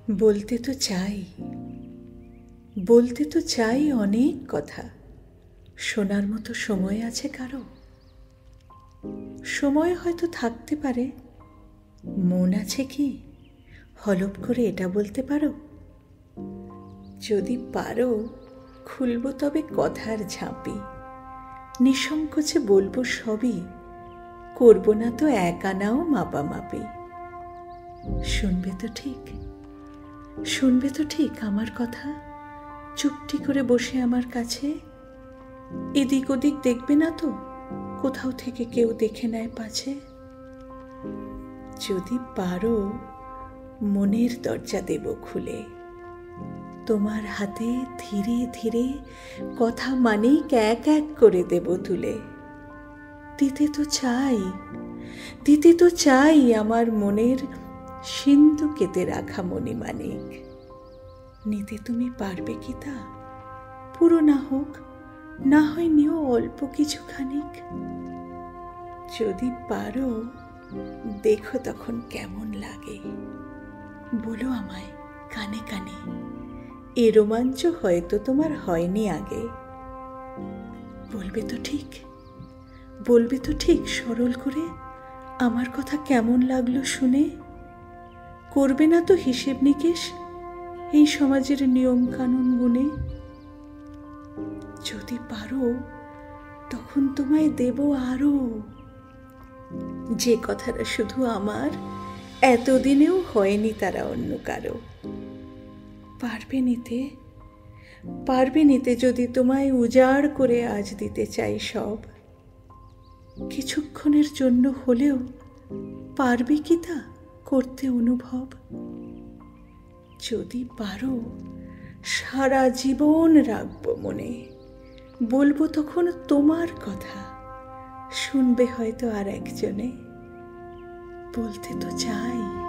বলতে তো চাই, বলতে তো চাই অনেক কথা। শোনার মতো সময় আছে কারো? সময় হয়তো থাকতে পারে। মন আছে কি হলপ করে এটা বলতে পারো? যদি পারো খুলব তবে কথার ঝাঁপি, নিঃসংকোচে বলবো সবই, করব না তো এক আনাও মাপামাপি। শুনবে তো ঠিক, শুনবে তো ঠিক আমার কথা? চুপটি করে বসে আমার কাছে, এদিক ওদিক দেখবে না তো কোথাও থেকে কেউ দেখে নেয় পাছে? যদি পারো মনের দরজা দেব খুলে, তোমার হাতে ধীরে ধীরে কথা মানিক এক এক করে দেব তুলে। দিতে তো চাই, দিতে তো চাই আমার মনের সিন্ধু কেটে রাখা মণিমাণিক। নিতে তুমি পারবে কি তা? পুরো না হোক, না হয় নিও অল্প কিছুখানিক। যদি পারো দেখো তখন কেমন লাগে, বলো আমায় কানে কানে, এ রোমাঞ্চ হয়তো তোমার হয়নি আগে। বলবে তো ঠিক, বলবে তো ঠিক সরল করে আমার কথা কেমন লাগলো শুনে? করবে না তো হিসেব নিকেশ এই সমাজের নিয়ম কানুন গুনে? যদি পারো তখন তোমায় দেব আরো, যে কথাটা শুধু আমার, এতদিনেও হয়নি তারা অন্য কারো। পারবে নিতে, পারবে নিতে যদি তোমায় উজাড় করে আজ দিতে চাই সব? কিছুক্ষণের জন্য হলেও পারবে কি তা করতে অনুভব? যদি পারো সারা জীবন রাখবো মনে, বলবো তখন তোমার কথা, শুনবে হয়তো আর একজনে। বলতে তো চাই।